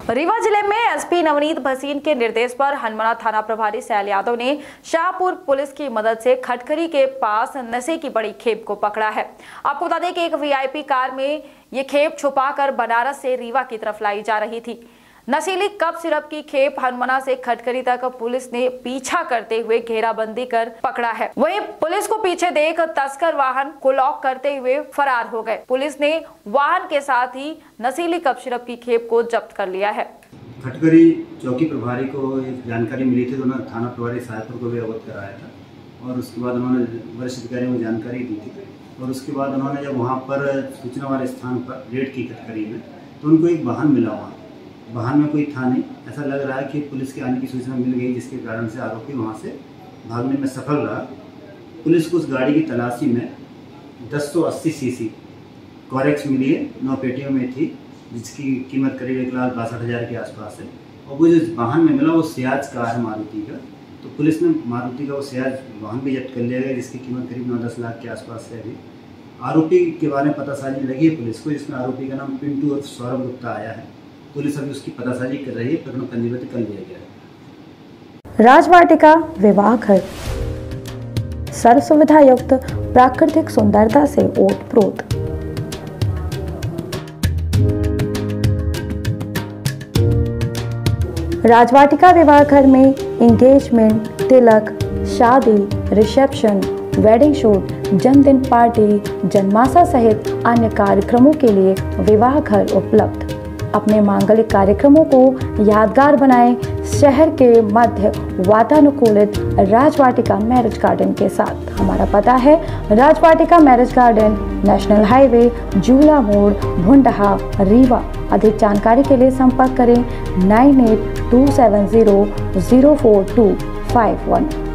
रीवा जिले में एसपी नवनीत भसीन के निर्देश पर हनुमाना थाना प्रभारी सैल यादव ने शाहपुर पुलिस की मदद से खटकरी के पास नशे की बड़ी खेप को पकड़ा है। आपको बता दें कि एक वीआईपी कार में ये खेप छुपाकर बनारस से रीवा की तरफ लाई जा रही थी। नशीली कप सिरप की खेप हनुमाना से खटकरी तक पुलिस ने पीछा करते हुए घेराबंदी कर पकड़ा है। वहीं पुलिस को पीछे देख तस्कर वाहन को लॉक करते हुए फरार हो गए। पुलिस ने वाहन के साथ ही नशीली कप सिरप की खेप को जब्त कर लिया है। खटकरी चौकी प्रभारी को एक जानकारी मिली थी तो उन्होंने थाना प्रभारी शाहपुर को भी अवगत कराया था और उसके बाद उन्होंने वरिष्ठ अधिकारियों को जानकारी दी थी और उसके बाद उन्होंने जब वहाँ पर सूचना वाले स्थान पर रेड की खटकरी में तो उनको एक वाहन मिला। वाहन में कोई था नहीं। ऐसा लग रहा है कि पुलिस के आने की सूचना मिल गई जिसके कारण से आरोपी वहाँ से भागने में सफल रहा। पुलिस को उस गाड़ी की तलाशी में 1080 सीसी कॉरेक्स मिली है, 9 पेटियों में थी जिसकी कीमत करीब 1,62,000 के आसपास है और वो जो वाहन में मिला वो सियाज कार है मारुति का। तो पुलिस ने मारुति का वो सियाज वाहन भी जब्त कर लिया गया जिसकी कीमत करीब 9-10 लाख के आसपास है। अभी आरोपी के बारे में पतासाजी लगी है पुलिस को, जिसमें आरोपी का नाम पिंटू और सौरभ गुप्ता आया है। पुलिस अभी उसकी पतासाजी कर रही है, प्रकरण पंजीबद्ध कर लिया गया है। राजवाटिका विवाह घर सर्व सुविधा युक्त प्राकृतिक सुंदरता से ओतप्रोत। राजवाटिका विवाह घर में एंगेजमेंट, तिलक, शादी, रिसेप्शन, वेडिंग शूट, जन्मदिन पार्टी, जन्माशा सहित अन्य कार्यक्रमों के लिए विवाह घर उपलब्ध। अपने मांगलिक कार्यक्रमों को यादगार बनाएं शहर के मध्य वातानुकूलित राजवाटिका मैरिज गार्डन के साथ। हमारा पता है Rajvatika marriage garden, national highway, Jhula Mod, Bhundha, Rewa. अधिक जानकारी के लिए संपर्क करें 9827004251।